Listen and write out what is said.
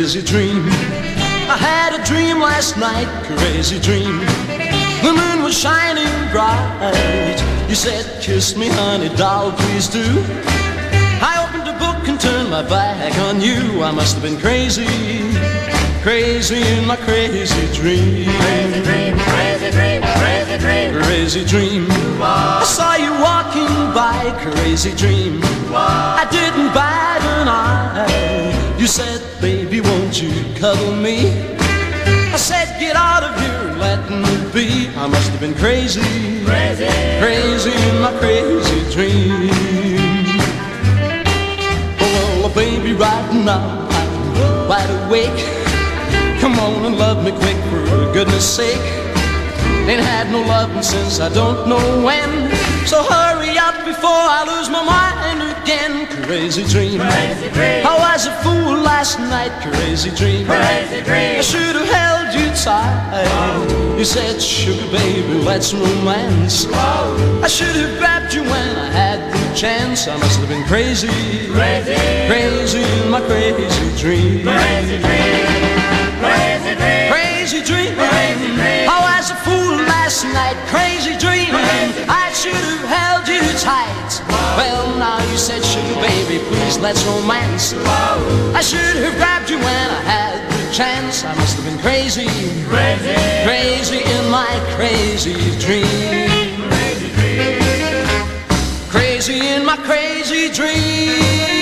crazy dream. I had a dream last night, crazy dream. The moon was shining bright. You said, kiss me, honey, doll, please do. I opened a book and turned my back on you. I must have been crazy, crazy in my crazy dream. Crazy dream, crazy dream, crazy dream. Crazy dream. I saw you walking by, crazy dream. I didn't bat an eye. You said, baby, won't you cuddle me? I said, get out of here and let me be. I must have been crazy, Crazy, crazy in my crazy dream. Oh, well, baby, right now I'm wide awake. Come on and love me quick, for goodness sake. Ain't had no loving since I don't know when. So hurry up before I lose my mind again. Crazy dream. crazy dream, I was a fool last night, crazy dream. crazy dream. I should have held you tight. You said, sugar baby, let's romance. I should have grabbed you when I had the chance. I must have been crazy, Crazy, crazy in my crazy dream. crazy dream, crazy dream. Crazy dream. Crazy dream. I was a fool last night, crazy dream. I should have held you tight. Well, now you said, sugar baby, please let's romance. I should have grabbed you when I had the chance. I must have been crazy, Crazy, crazy in my crazy dream. crazy dream. Crazy in my crazy dream.